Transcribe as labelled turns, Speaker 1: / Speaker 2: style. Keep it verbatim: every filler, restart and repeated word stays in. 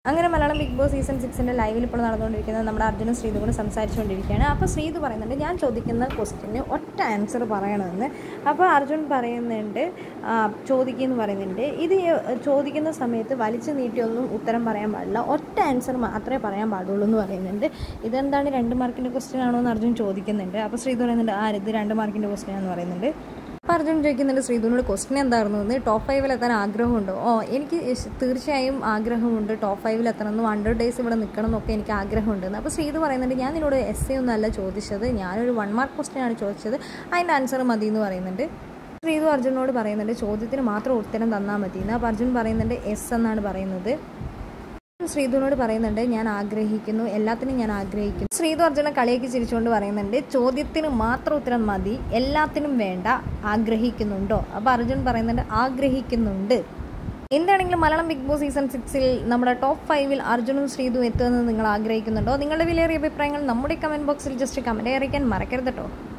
Speaker 1: അങ്ങനെ Malayalam Bigg Boss season സിക്സിൻ്റെ ലൈവിൽ ഇപ്പോൾ നടന്നുകൊണ്ടിരിക്കുന്നത് നമ്മുടെ അർജുനും ശ്രീതു കൂടെ സംസാരിച്ചുകൊണ്ടിരിക്കുകയാണ്. അപ്പോൾ ശ്രീതു പറയുന്നുണ്ട് ഞാൻ ചോദിക്കുന്ന ക്വസ്റ്റ്യന് ഒറ്റ ആൻസർ പറയണമെന്ന്. അപ്പോൾ അർജുൻ പറയുന്നുണ്ട് ചോദിക്കുമെന്ന് പറയുന്നുണ്ട്. ഇത് ചോദിക്കുന്ന സമയത്ത് വലിച്ചു നീട്ടിയൊന്നും ഉത്തരം പറയാൻ പാടില്ല, ഒറ്റ ആൻസർ മാത്രമേ പറയാൻ പാടുള്ളൂ എന്ന് പറയുന്നുണ്ട്. ഇതെന്താണ് രണ്ട് മാർക്കിൻ്റെ ക്വസ്റ്റ്യൻ ആണോ എന്ന് അർജുൻ ചോദിക്കുന്നുണ്ട്. അപ്പോൾ ശ്രീതു പറയുന്നുണ്ട് ആ ഇത് രണ്ട് മാർക്കിൻ്റെ ക്വസ്റ്റ്യൻ ആണെന്ന് പറയുന്നുണ്ട്. അപ്പോൾ അർജുൻ ചോദിക്കുന്നുണ്ട് ശ്രീധുവിനോട് ക്വസ്റ്റ്യൻ എന്തായിരുന്നു എന്ന്. ടോപ്പ് ഫൈവിൽ എത്താൻ ആഗ്രഹമുണ്ടോ? ഓ എനിക്ക് തീർച്ചയായും ആഗ്രഹമുണ്ട്, ടോപ്പ് ഫൈവിൽ എത്തണമെന്നും ഹൺഡ്രഡ് ഡേയ്സ് ഇവിടെ നിൽക്കണം എന്നൊക്കെ എനിക്ക് ആഗ്രഹമുണ്ടെന്ന്. അപ്പോൾ ശ്രീധു പറയുന്നുണ്ട് ഞാൻ നിന്നോട് എസ് എ ഒന്നും അല്ല ചോദിച്ചത്, ഞാനൊരു വൺ മാർക്ക് ക്വസ്റ്റ്യൻ ആണ് ചോദിച്ചത്, അതിൻ്റെ ആൻസർ മതി എന്ന് പറയുന്നുണ്ട്. ശ്രീധു അർജുനോട് പറയുന്നുണ്ട് ചോദ്യത്തിന് മാത്രം ഉത്തരം തന്നാൽ മതി എന്ന്. അപ്പോൾ അർജുൻ പറയുന്നുണ്ട് എസ് എന്നാണ് പറയുന്നത്. ശ്രീധുവിനോട് പറയുന്നുണ്ട് ഞാൻ ആഗ്രഹിക്കുന്നു, എല്ലാത്തിനും ഞാൻ ആഗ്രഹിക്കുന്നു. ശ്രീധു അർജുനെ കളിയാക്കി ചിരിച്ചുകൊണ്ട് പറയുന്നുണ്ട് ചോദ്യത്തിന് മാത്രം ഉത്തരം മതി, എല്ലാത്തിനും വേണ്ട, ആഗ്രഹിക്കുന്നുണ്ടോ? അപ്പോൾ അർജുൻ പറയുന്നുണ്ട് ആഗ്രഹിക്കുന്നുണ്ട്. എന്താണെങ്കിലും മലയാളം ബിഗ് ബോസ് സീസൺ സിക്സിൽ നമ്മുടെ ടോപ്പ് ഫൈവിൽ അർജുനും ശ്രീധുവും എത്തുമെന്ന് നിങ്ങൾ ആഗ്രഹിക്കുന്നുണ്ടോ? നിങ്ങളുടെ വിലയേറിയ അഭിപ്രായങ്ങൾ നമ്മുടെ കമൻറ്റ് ബോക്സിൽ ജസ്റ്റ് കമൻറ്റ് അറിയിക്കാൻ മറക്കരുത് കേട്ടോ.